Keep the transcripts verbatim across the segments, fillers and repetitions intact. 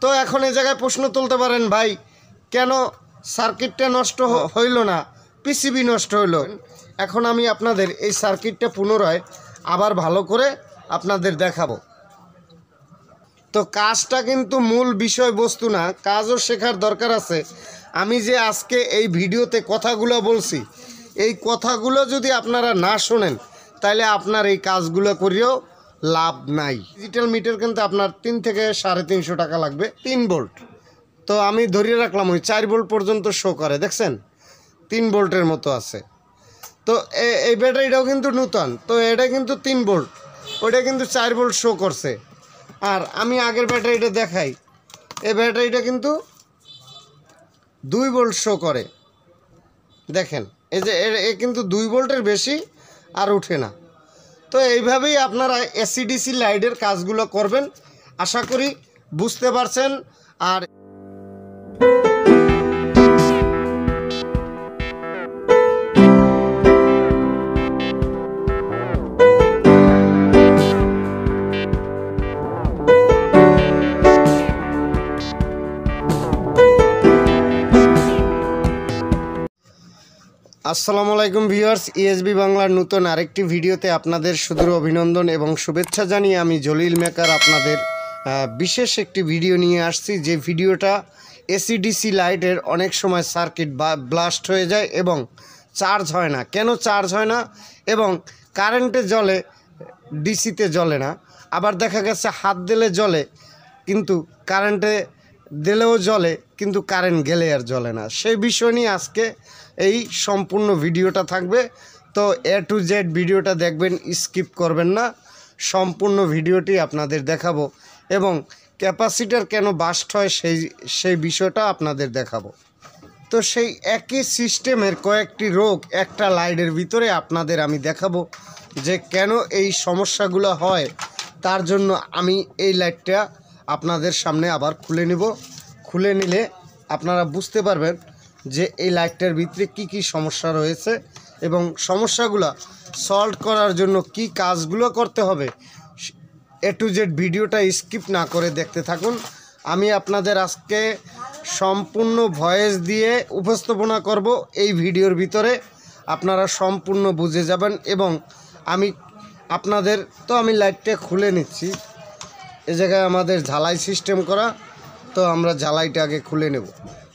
তো এখন এই জায়গায় প্রশ্ন তুলতে পারেন, ভাই কেন সার্কিটটা নষ্ট হইল না, পিসিবি নষ্ট হইল। এখন আমি আপনাদের এই সার্কিটটা পুনরায় আবার ভালো করে আপনাদের দেখাবো। তো কাজটা কিন্তু মূল বিষয়বস্তু না, কাজও শেখার দরকার আছে। আমি যে আজকে এই ভিডিওতে কথাগুলো বলছি, এই কথাগুলো যদি আপনারা না শোনেন তাহলে আপনার এই কাজগুলো করেও লাভ নাই। ডিজিটাল মিটার কিন্তু আপনার তিন থেকে সাড়ে তিনশো টাকা লাগবে, তিন ভোল্ট। তো আমি ধরিয়ে রাখলাম ওই চার ভোল্ট পর্যন্ত শো করে, দেখছেন তিন ভোল্টের মতো আছে। তো এই ব্যাটারিটাও কিন্তু নূতন, তো এটা কিন্তু তিন ভোল্ট, ওইটা কিন্তু চার ভোল্ট শো করছে। আর আমি আগের ব্যাটারিটা দেখাই, এই ব্যাটারিটা কিন্তু দুই ভোল্ট শো করে, দেখেন এই যে এ কিন্তু দুই ভোল্টের বেশি আর উঠে না। তো এইভাবেই আপনারা এসিডিসি লাইটের কাজগুলো করবেন, আশা করি বুঝতে পারছেন। আর আসসালামু আলাইকুম ভিউয়ার্স, ইএসবি বাংলার নতুন আরেকটি ভিডিওতে আপনাদের সুদূর অভিনন্দন এবং শুভেচ্ছা জানিয়ে আমি জলিল মেকার আপনাদের বিশেষ একটি ভিডিও নিয়ে আসছি। যে ভিডিওটা এসিডিসি লাইটের অনেক সময় সার্কিট ব্লাস্ট হয়ে যায় এবং চার্জ হয় না। কেন চার্জ হয় না এবং কারেন্টে জ্বলে, ডিসিতে জ্বলে না। আবার দেখা গেছে হাত দিলে জ্বলে, কিন্তু কারেন্টে দিলেও জ্বলে, কিন্তু কারেন্ট গেলে আর জ্বলে না। সেই বিষয় নিয়ে আজকে এই সম্পূর্ণ ভিডিওটা থাকবে। তো এ টু জেড ভিডিওটা দেখবেন, স্কিপ করবেন না, সম্পূর্ণ ভিডিওটি আপনাদের দেখাবো এবং ক্যাপাসিটার কেন বাস্ট হয় সেই সেই বিষয়টা আপনাদের দেখাবো। তো সেই একই সিস্টেমের কয়েকটি রোগ একটা লাইটের ভিতরে আপনাদের আমি দেখাবো, যে কেন এই সমস্যাগুলো হয়। তার জন্য আমি এই লাইটটা আপনাদের সামনে আবার খুলে নিব। খুলে নিলে আপনারা বুঝতে পারবেন যে এই লাইটটার ভিতরে কি কি সমস্যা রয়েছে এবং সমস্যাগুলো সলভ করার জন্য কি কাজগুলো করতে হবে। এ টু জেড ভিডিওটা স্কিপ না করে দেখতে থাকুন। আমি আপনাদের আজকে সম্পূর্ণ ভয়েস দিয়ে উপস্থাপনা করব এই ভিডিওর ভিতরে, আপনারা সম্পূর্ণ বুঝে যাবেন। এবং আমি আপনাদের, তো আমি লাইটটা খুলে নিচ্ছি। এ জায়গায় আমাদের ঝালাই সিস্টেম করা, তো আমরা ঝালাইটা আগে খুলে নেব।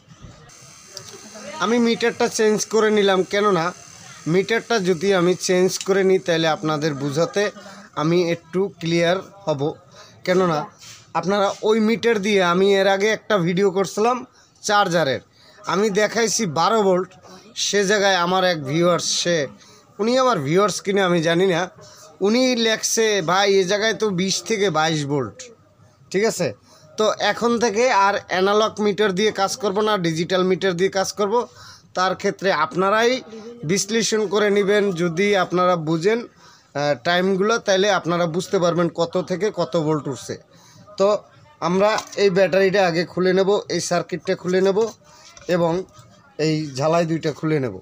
আমি মিটারটা চেঞ্জ করে নিলাম, কেননা মিটারটা যদি আমি চেঞ্জ করে নিই তাহলে আপনাদের বুঝাতে আমি একটু ক্লিয়ার হব। কেননা আপনারা ওই মিটার দিয়ে, আমি এর আগে একটা ভিডিও করছিলাম চার্জারের, আমি দেখাইছি বারো ভোল্ট। সে জায়গায় আমার এক ভিউয়ার্স, সে উনি আমার ভিউয়ার্স কিনে আমি জানি না, উনি লেখছে ভাই এ জায়গায় তো বিশ থেকে বাইশ ভোল্ট। ঠিক আছে, তো এখন থেকে আর অ্যানালগ মিটার দিয়ে কাজ করব না, ডিজিটাল মিটার দিয়ে কাজ করব। তার ক্ষেত্রে আপনারাই বিশ্লেষণ করে নেবেন, যদি আপনারা বুঝেন টাইমগুলো, তাইলে আপনারা বুঝতে পারবেন কত থেকে কত ভোল্ট উঠছে। তো আমরা এই ব্যাটারিটা আগে খুলে নেব, এই সার্কিটটা খুলে নেব এবং এই ঝালাই দুইটা খুলে নেব।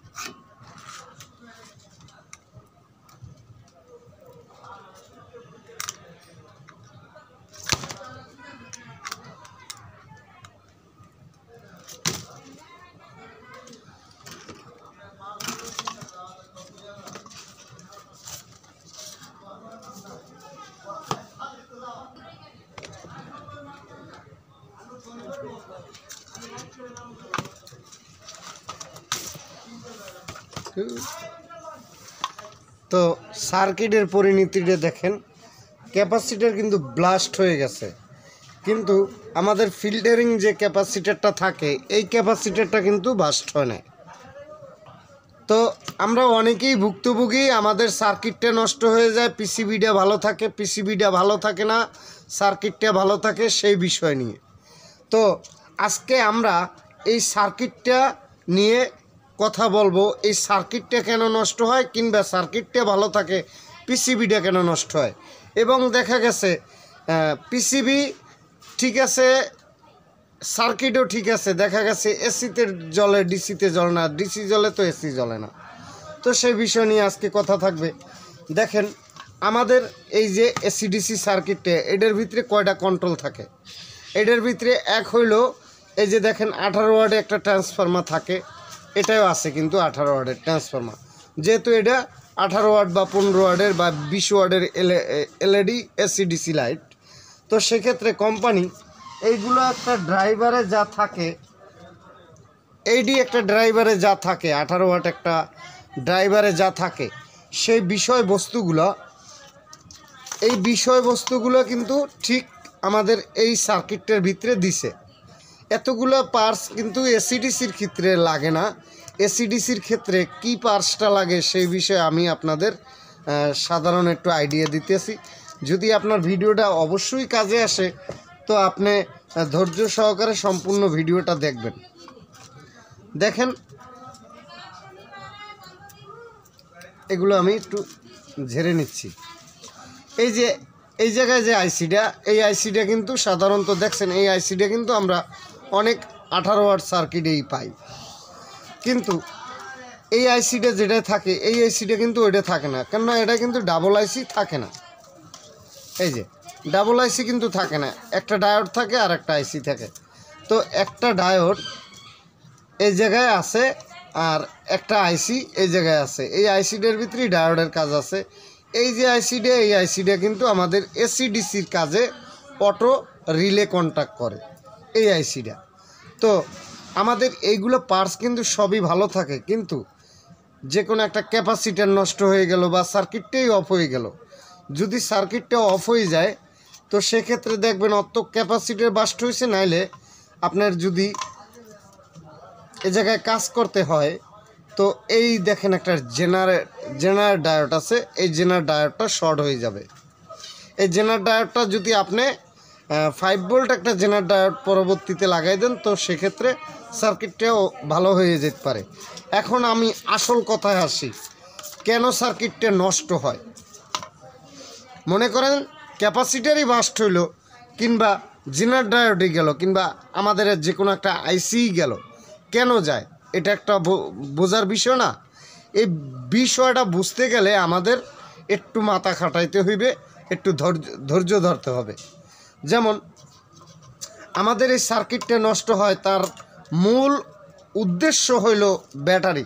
তো সার্কিটের পরিণতিটা দেখেন, ক্যাপাসিটার কিন্তু ব্লাস্ট হয়ে গেছে, কিন্তু আমাদের ফিল্টারিং যে ক্যাপাসিটারটা থাকে এই ক্যাপাসিটারটা কিন্তু বাস্ট হয় না। তো আমরা অনেকেই ভুক্তভোগী, আমাদের সার্কিটটা নষ্ট হয়ে যায়, পিসিবিটা ভালো থাকে, পিসিবিটা ভালো থাকে না, সার্কিটটা ভালো থাকে, সেই বিষয় নিয়ে। তো আজকে আমরা এই সার্কিটটা নিয়ে কথা বলবো, এই সার্কিটটা কেন নষ্ট হয়, কিংবা সার্কিটটা ভালো থাকে, পিসিবিটা কেন নষ্ট হয়। এবং দেখা গেছে পিসিবি ঠিক আছে, সার্কিটও ঠিক আছে, দেখা গেছে এসিতে জ্বলে, ডিসিতে জ্বলে না, ডিসি জ্বলে তো এসি জ্বলে না। তো সেই বিষয় নিয়ে আজকে কথা থাকবে। দেখেন আমাদের এই যে এসিডিসি সার্কিটটা, এটার ভিতরে কয়টা কন্ট্রোল থাকে। এটার ভিতরে এক হইল এই যে দেখেন আঠারো ওয়ার্ডে একটা ট্রান্সফরমার থাকে, এটাও আছে কিন্তু আঠারো ওয়ার্ডের ট্রান্সফরমার। যেহেতু এটা আঠারো ওয়ার্ড বা পনেরো ওয়ার্ডের বা বিশ ওয়ার্ডের এলইডি এসিডিসি লাইট, তো সেক্ষেত্রে কোম্পানি এইগুলো একটা ড্রাইভারে যা থাকে, এইডি একটা ড্রাইভারে যা থাকে, আঠারো ওয়াট একটা ড্রাইভারে যা থাকে, সেই বিষয়বস্তুগুলো এই বিষয়বস্তুগুলো কিন্তু ঠিক আমাদের এই সার্কিটের ভিতরে দিছে। এতগুলো পার্টস কিন্তু এসিডিসির ক্ষেত্রে লাগে না। এসিডিসির ক্ষেত্রে কি পার্টসটা লাগে সেই বিষয়ে আমি আপনাদের সাধারণ একটু আইডিয়া দিতেছি। যদি আপনার ভিডিওটা অবশ্যই কাজে আসে তো আপনি ধৈর্য সহকারে সম্পূর্ণ ভিডিওটা দেখবেন। দেখেন এগুলো আমি একটু ঝেড়ে নিচ্ছি। এই যে এই জায়গায় যে আইসিটা, এই আইসিটা কিন্তু সাধারণত দেখছেন এই আইসিটা কিন্তু আমরা অনেক আঠারো ওয়াট সার্কিটেই পাই, কিন্তু এই আইসিটা যেটা থাকে এই আইসিটা কিন্তু ওইটা থাকে না, কেননা এটা কিন্তু ডাবল আইসি থাকে না। এই যে ডাবল আইসি কিন্তু থাকে না, একটা ডায়োড থাকে আর একটা আইসি থাকে। তো একটা ডায়োড এই জায়গায় আছে আর একটা আইসি এই জায়গায় আছে, এই আইসিটার ভিতরেই ডায়োডের কাজ আছে। এই যে আইসিটা, এই আইসিটা কিন্তু আমাদের এসিডিসির কাজে অটো রিলে কন্ট্যাক্ট করে এই আইসিটা। তো আমাদের এইগুলো পার্টস কিন্তু সবই ভালো থাকে, কিন্তু যে কোনো একটা ক্যাপাসিটার নষ্ট হয়ে গেল বা সার্কিটটাই অফ হয়ে গেল, যদি সার্কিটটা অফ হয়ে যায় তো সেক্ষেত্রে দেখবেন অত ক্যাপাসিটার বাস্ট হয়েছে, নাইলে আপনার যদি এ জায়গায় কাজ করতে হয় তো এই দেখেন একটা জেনারে জেনারেল ডায়োড আছে, এই জেনারেল ডায়োডটা শর্ট হয়ে যাবে। এই জেনারেল ডায়োডটা যদি আপনি ফাইভ ভোল্ট একটা জেনারেল ডায়োড পরবর্তীতে লাগাই দেন তো সেক্ষেত্রে সার্কিটটাও ভালো হয়ে যেতে পারে। এখন আমি আসল কথায় আসি, কেন সার্কিটটা নষ্ট হয়। মনে করেন ক্যাপাসিটারই বাস্ট হইল, কিংবা জেনারেল ডায়োডই গেল, কিংবা আমাদের যে কোনো একটা আইসিই গেল, কেন যায় এটা একটা বোঝার বিষয় না। এই বিষয়টা বুঝতে গেলে আমাদের একটু মাথা খাটাইতে হইবে, একটু ধৈর্য ধৈর্য ধরতে হবে। যেমন আমাদের এই সার্কিটটা নষ্ট হয় তার মূল উদ্দেশ্য হইল ব্যাটারি।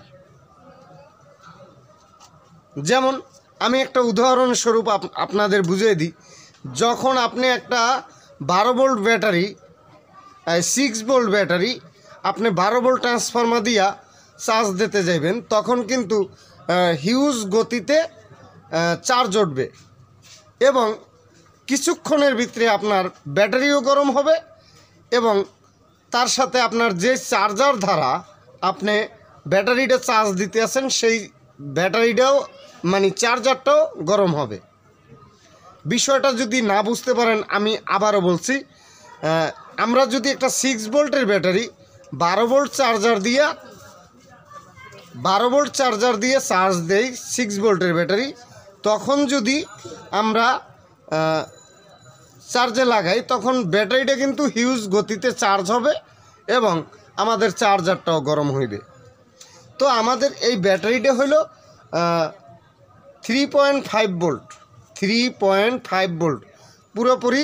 যেমন আমি একটা উদাহরণস্বরূপ আপনাদের বুঝিয়ে দিই। যখন আপনি একটা বারো volt battery, six volt battery আপনি বারো ভোল্ট ট্রান্সফরমার দিয়া চার্জ দিতে যাবেন, তখন কিন্তু হিউজ গতিতে চার্জ উঠবে এবং কিছুক্ষণের ভিতরে আপনার ব্যাটারিও গরম হবে এবং তার সাথে আপনার যে চার্জার দ্বারা আপনি ব্যাটারিটা চার্জ দিতে আসেন সেই ব্যাটারিটাও মানে চার্জারটাও গরম হবে। বিষয়টা যদি না বুঝতে পারেন আমি আবারও বলছি, আমরা যদি একটা সিক্স ভোল্টের ব্যাটারি বারো ভোল্ট চার্জার দিয়া বারো ভোল্ট চার্জার দিয়ে চার্জ দেই সিক্স ভোল্টের ব্যাটারি, তখন যদি আমরা চার্জে লাগাই তখন ব্যাটারিটা কিন্তু হিউজ গতিতে চার্জ হবে এবং আমাদের চার্জারটাও গরম হইবে। তো আমাদের এই ব্যাটারিটা হলো three point five volt three point five volt পুরোপুরি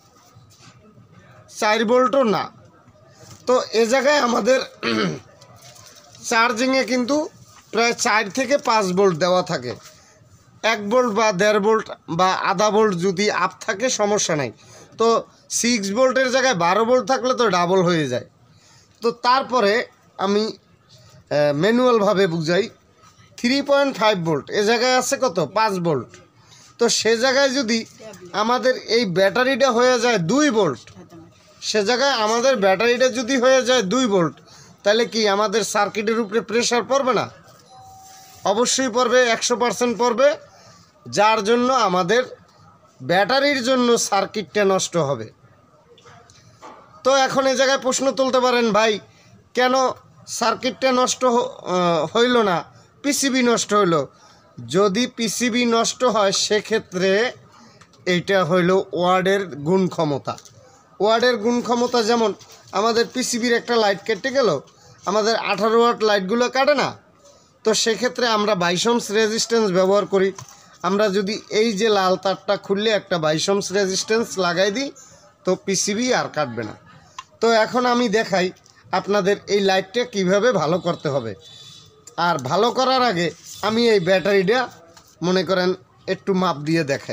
চার ভোল্টও না। তো এ জায়গায় আমাদের চার্জিংয়ে কিন্তু প্রায় চার থেকে পাঁচ ভোল্ট দেওয়া থাকে। এক ভোল্ট বা দেড় ভোল্ট বা আধা ভোল্ট যদি আপ থাকে সমস্যা নাই। তো সিক্স ভোল্টের জায়গায় বারো ভোল্ট থাকলে তো ডাবল হয়ে যায়। তো তারপরে আমি ম্যানুয়ালভাবে বুঝাই, থ্রি পয়েন্ট ফাইভ ভোল্ট এ জায়গায় আছে কত পাঁচ ভোল্ট। তো সে জায়গায় যদি আমাদের এই ব্যাটারিটা হয়ে যায় দুই ভোল্ট, সে জায়গায় আমাদের ব্যাটারিটা যদি হয়ে যায় দুই ভোল্ট, তাহলে কি আমাদের সার্কিটের উপরে প্রেশার পড়বে না? অবশ্যই পড়বে, একশো পার্সেন্ট পড়বে, যার জন্য আমাদের ব্যাটারির জন্য সার্কিটটা নষ্ট হবে। তো এখন এই জায়গায় প্রশ্ন তুলতে পারেন, ভাই কেন সার্কিটটা নষ্ট হইল না, পিসিবি নষ্ট হইল? যদি পিসিবি নষ্ট হয় সেক্ষেত্রে এইটা হইল ওয়ার্ডের গুণ ক্ষমতা। ওয়ার্ডের গুণ ক্ষমতা যেমন আমাদের পিসিবির একটা লাইট কেটে গেল, আমাদের আঠারো ওয়াট লাইটগুলো কাটে না, তো সেক্ষেত্রে আমরা বাইশ ওহমস রেজিস্ট্যান্স ব্যবহার করি। আমরা যদি এই যে লাল তারটা খুললে একটা বাইশ ওহমস রেজিস্ট্যান্স লাগাই দিই তো পিসিবি আর কাটবে না। তো এখন আমি দেখাই আপনাদের এই লাইটটা কিভাবে ভালো করতে হবে। আর ভালো করার আগে আমি এই ব্যাটারিটা মনে করেন একটু মাপ দিয়ে দেখাই।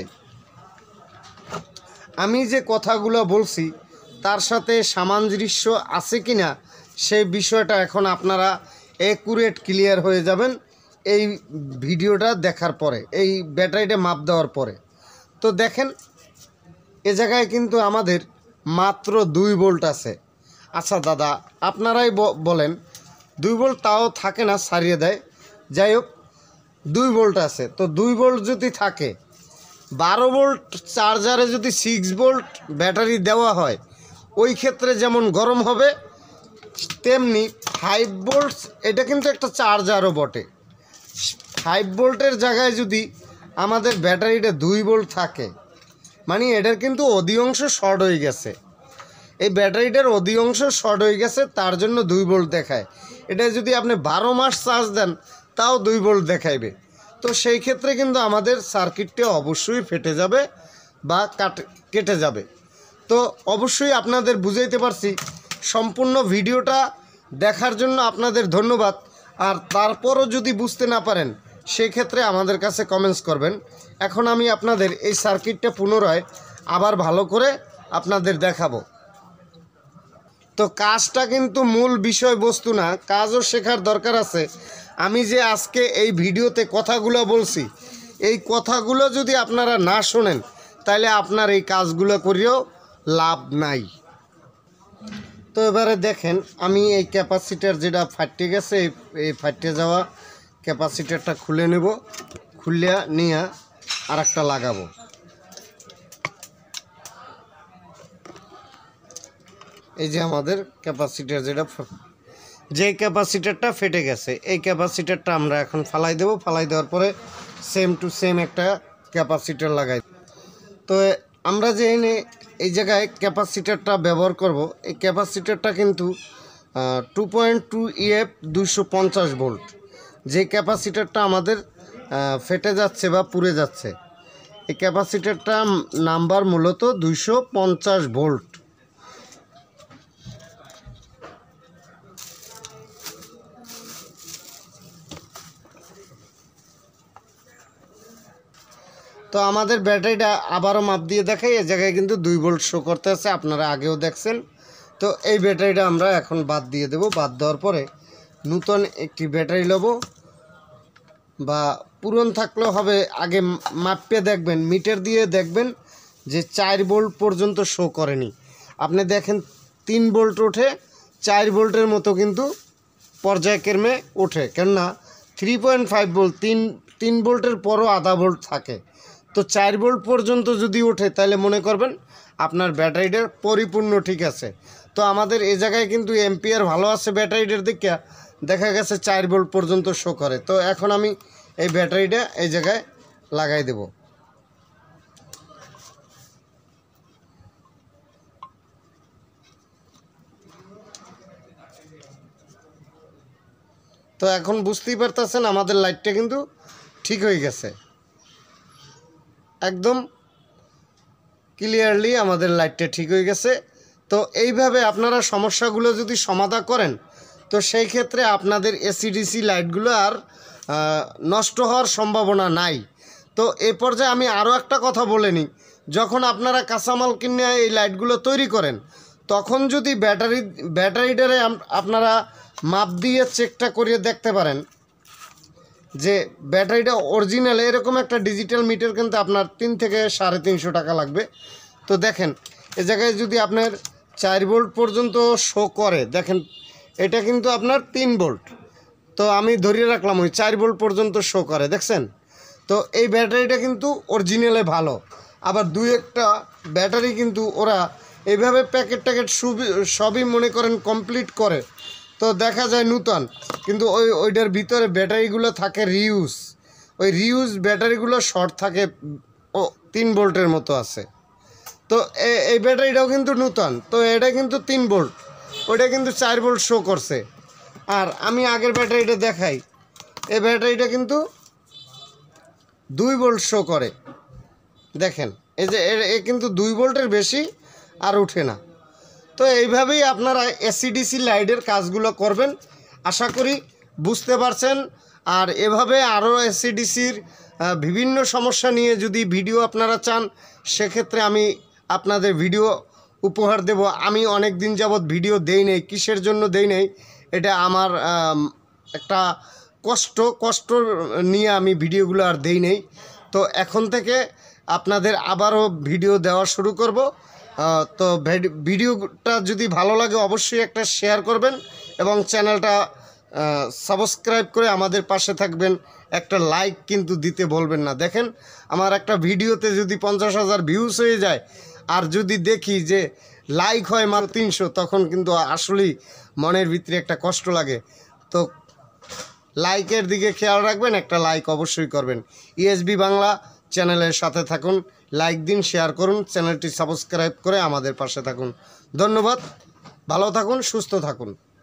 আমি যে কথাগুলো বলছি তার সাথে সামঞ্জস্য আছে কি না সেই বিষয়টা এখন আপনারা অ্যাকুরেট ক্লিয়ার হয়ে যাবেন এই ভিডিওটা দেখার পরে, এই ব্যাটারিটা মাপ দেওয়ার পরে। তো দেখেন এ জায়গায় কিন্তু আমাদের মাত্র দুই ভোল্ট আছে। আচ্ছা দাদা আপনারাই বলেন দুই ভোল্ট তাও থাকে না, সারিয়ে দেয়। যাই হোক দুই ভোল্ট আছে, তো দুই ভোল্ট যদি থাকে বারো ভোল্ট চার্জারে যদি সিক্স ভোল্ট ব্যাটারি দেওয়া হয় ওই ক্ষেত্রে যেমন গরম হবে, তেমনি ফাইভ ভোল্টস এটা কিন্তু একটা চার্জারও বটে। ফাইভ ভোল্টের জায়গায় যদি আমাদের ব্যাটারিটা দুই ভোল্ট থাকে মানে এটার কিন্তু অধিকাংশ শর্ট হয়ে গেছে, এই ব্যাটারিটার অধিকাংশ শর্ট হয়ে গেছে, তার জন্য দুই ভোল্ট দেখায়। এটা যদি আপনি বারো মাস চার্জ দেন তাও দুই ভোল্ট দেখাইবে। তো সেই ক্ষেত্রে কিন্তু আমাদের সার্কিটটা অবশ্যই ফেটে যাবে বা কাট কেটে যাবে। তো অবশ্যই আপনাদের বুঝাইতে পারছি। সম্পূর্ণ ভিডিওটা দেখার জন্য আপনাদের ধন্যবাদ। আর তারপরও যদি বুঝতে না পারেন সেই ক্ষেত্রে আমাদের কাছে কমেন্টস করবেন। এখন আমি আপনাদের এই সার্কিটটা পুনরায় আবার ভালো করে আপনাদের দেখাবো। তো কাজটা কিন্তু মূল বিষয়বস্তু না, কাজও শেখার দরকার আছে। আমি যে আজকে এই ভিডিওতে কথাগুলো বলছি এই কথাগুলো যদি আপনারা না শোনেন তাহলে আপনার এই কাজগুলো করেও লাভ নাই। তো এবারে দেখেন আমি এই ক্যাপাসিটার যেটা ফাটে গেছে এই ফাটে যাওয়া ক্যাপাসিটারটা খুলে নেব, খুলে নিয়ে আর একটা লাগাবো। এই যে আমাদের ক্যাপাসিটার যেটা যে ক্যাপাসিটারটা ফেটে গেছে এই ক্যাপাসিটারটা আমরা এখন ফালাই দেব। ফালাই দেওয়ার পরে সেম টু সেম একটা ক্যাপাসিটার লাগাই। তো আমরা যে এনে এই জায়গায় ক্যাপাসিটারটা ব্যবহার করব, এই ক্যাপাসিটারটা কিন্তু টু পয়েন্ট টু ইএফ দুশো পঞ্চাশ ভোল্ট, যে ক্যাপাসিটারটা আমাদের ফেটে যাচ্ছে বা পুড়ে যাচ্ছে এই ক্যাপাসিটারটা নাম্বার মূলত দুইশো পঞ্চাশ ভোল্ট। তো আমাদের ব্যাটারিটা আবারও মাপ দিয়ে দেখাই, এই জায়গায় কিন্তু দুই ভোল্ট শো করতে আছে, আপনারা আগেও দেখছেন। তো এই ব্যাটারিটা আমরা এখন বাদ দিয়ে দেব। বাদ দেওয়ার পরে নূতন একটি ব্যাটারি নেব, বা পুরন থাকলেও হবে। আগে মাপে দেখবেন, মিটার দিয়ে দেখবেন যে চার ভোল্ট পর্যন্ত শো করেনি। আপনি দেখেন তিন ভোল্ট ওঠে, চার ভোল্টের মতো কিন্তু পর্যায়ক্রমে ওঠে, কেননা থ্রি পয়েন্ট ফাইভ ভোল্ট তিন তিন ভোল্টের পরও আধা ভোল্ট থাকে। তো চার ভোল্ট পর্যন্ত যদি ওঠে তাহলে মনে করবেন আপনার ব্যাটারিটার পরিপূর্ণ ঠিক আছে। তো আমাদের এই জায়গায় কিন্তু এম্পিয়ার ভালো আছে ব্যাটারিটার দিকে, দেখা গেছে চার ভোল্ট পর্যন্ত শো করে। তো এখন আমি এই ব্যাটারিটা এই জায়গায় লাগাই দেব। তো এখন বুঝতেই পারতেছেন আমাদের লাইটটা কিন্তু ঠিক হয়ে গেছে, একদম ক্লিয়ারলি আমাদের লাইটটা ঠিক হয়ে গেছে। তো এইভাবে আপনারা সমস্যাগুলো যদি সমাধান করেন তো সেই ক্ষেত্রে আপনাদের এসিডিসি লাইটগুলো আর নষ্ট হওয়ার সম্ভাবনা নাই। তো এ পর্যায়ে আমি আরও একটা কথা বলে নিই, যখন আপনারা কাঁচামাল কিনে এই লাইটগুলো তৈরি করেন তখন যদি ব্যাটারি ব্যাটারিটারে আপনারা মাপ দিয়ে চেকটা করিয়ে দেখতে পারেন যে ব্যাটারিটা অরিজিনাল, এরকম একটা ডিজিটাল মিটার কিন্তু আপনার তিন থেকে সাড়ে তিনশো টাকা লাগবে। তো দেখেন এ জায়গায় যদি আপনার চার ভোল্ট পর্যন্ত শো করে, দেখেন এটা কিন্তু আপনার তিন ভোল্ট, তো আমি ধরিয়ে রাখলাম ওই চার ভোল্ট পর্যন্ত শো করে, দেখছেন। তো এই ব্যাটারিটা কিন্তু অরিজিনালে ভালো। আবার দুই একটা ব্যাটারি কিন্তু ওরা এইভাবে প্যাকেট ট্যাকেট সবই মনে করেন কমপ্লিট করে, তো দেখা যায় নূতন, কিন্তু ওই ওইটার ভিতরে ব্যাটারিগুলো থাকে রিউজ, ওই রিউজ ব্যাটারিগুলো শর্ট থাকে, ও তিন ভোল্টের মতো আছে। তো এই ব্যাটারিটাও কিন্তু নূতন, তো এটা কিন্তু তিন ভোল্ট, ওইটা কিন্তু চার ভোল্ট শো করছে। আর আমি আগের ব্যাটারিটা দেখাই, এই ব্যাটারিটা কিন্তু দুই ভোল্ট শো করে, দেখেন এই যে এ কিন্তু দুই ভোল্টের বেশি আর উঠে না। তো এইভাবেই আপনারা এসিডিসি লাইটের কাজগুলো করবেন, আশা করি বুঝতে পারছেন। আর এভাবে আরও এসিডিসির বিভিন্ন সমস্যা নিয়ে যদি ভিডিও আপনারা চান, সেক্ষেত্রে আমি আপনাদের ভিডিও উপহার দেব। আমি অনেক দিন যাবৎ ভিডিও দেই নাই, কিসের জন্য দেই নাই, এটা আমার একটা কষ্ট কষ্ট নিয়ে আমি ভিডিওগুলো আর দেই নাই। তো এখন থেকে আপনাদের আবারও ভিডিও দেওয়া শুরু করব। তো ভিডিওটা যদি ভালো লাগে অবশ্যই একটা শেয়ার করবেন এবং চ্যানেলটা সাবস্ক্রাইব করে আমাদের পাশে থাকবেন। একটা লাইক কিন্তু দিতে বলবেন না। দেখেন, আমার একটা ভিডিওতে যদি পঞ্চাশ হাজার ভিউজ হয়ে যায় আর যদি দেখি যে লাইক হয় মাত্র তিনশো, তখন কিন্তু আসলেই মনের ভিতরে একটা কষ্ট লাগে। তো লাইকের দিকে খেয়াল রাখবেন, একটা লাইক অবশ্যই করবেন। ইএসবি বাংলা চ্যানেলের সাথে থাকুন, লাইক দিন, শেয়ার করুন, চ্যানেলটি সাবস্ক্রাইব করে আমাদের পাশে থাকুন। ধন্যবাদ, ভালো থাকুন, সুস্থ থাকুন।